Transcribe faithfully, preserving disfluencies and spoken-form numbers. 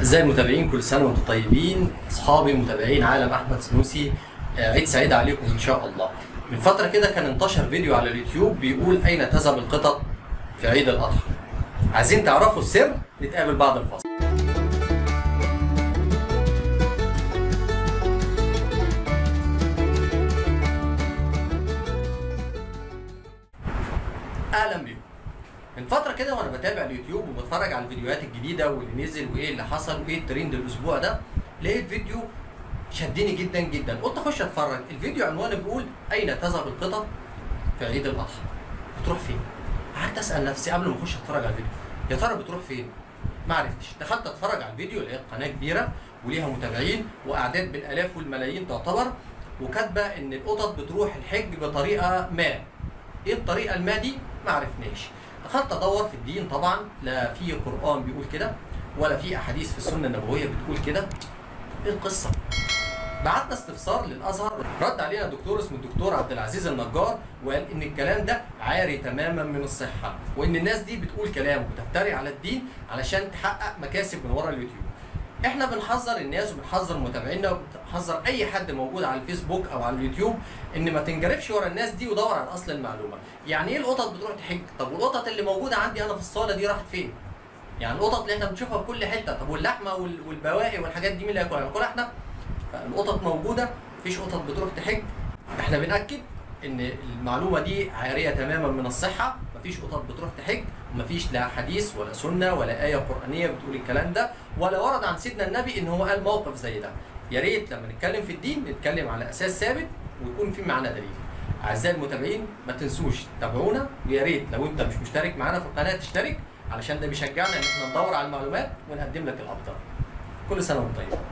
ازاي المتابعين، كل سنه وانتم طيبين. اصحابي متابعين عالم احمد سنوسي، آه، عيد سعيد عليكم ان شاء الله. من فتره كده كان انتشر فيديو على اليوتيوب بيقول اين تذهب القطط في عيد الاضحى. عايزين تعرفوا السر؟ نتقابل بعد الفاصل. اهلا بيكم. من فتره كده وانا بتابع اليوتيوب وبتفرج على الفيديوهات الجديده واللي نزل وايه اللي حصل وايه الترند الاسبوع ده، لقيت فيديو شدني جدا جدا، قلت اخش اتفرج. الفيديو عنوانه بيقول اين تذهب القطط في عيد الاضحى؟ بتروح فين؟ قعدت اسال نفسي قبل ما اخش اتفرج على الفيديو، يا ترى بتروح فين؟ ما عرفتش. دخلت اتفرج على الفيديو، لقيت قناه كبيره وليها متابعين واعداد بالالاف والملايين تعتبر، وكاتبه ان القطط بتروح الحج بطريقه ما. ايه الطريقه الما دي؟ ما عرفناش. دخلت ادور في الدين، طبعا لا في قران بيقول كده ولا في احاديث في السنه النبويه بتقول كده. ايه القصه؟ بعتنا استفسار للازهر، رد علينا دكتور اسمه الدكتور عبد العزيز النجار، وقال ان الكلام ده عاري تماما من الصحه، وان الناس دي بتقول كلام وبتفتري على الدين علشان تحقق مكاسب من ورا اليوتيوب. احنا بنحذر الناس وبنحذر متابعينا وبنحذر اي حد موجود على الفيسبوك او على اليوتيوب ان ما تنجرفش ورا الناس دي ودور على اصل المعلومه. يعني ايه القطط بتروح تحج؟ طب والقطط اللي موجوده عندي انا في الصاله دي راحت فين؟ يعني القطط اللي احنا بنشوفها في كل حته، طب واللحمه والبواقي والحاجات دي مين اللي هياكلها؟ هناكلها احنا؟ فالقطط موجوده، مفيش قطط بتروح تحج. احنا بنأكد ان المعلومه دي عاريه تماما من الصحه، مفيش قطط بتروح تحج، ومفيش لا حديث ولا سنه ولا ايه قرانيه بتقول الكلام ده، ولا ورد عن سيدنا النبي ان هو قال موقف زي ده. يا ريت لما نتكلم في الدين نتكلم على اساس ثابت ويكون في معانا دليل. اعزائي المتابعين ما تنسوش تابعونا، ويا ريت لو انت مش مشترك معانا في القناه تشترك، علشان ده بيشجعنا ان احنا ندور على المعلومات ونقدم لك الافضل. كل سنه وانت طيب.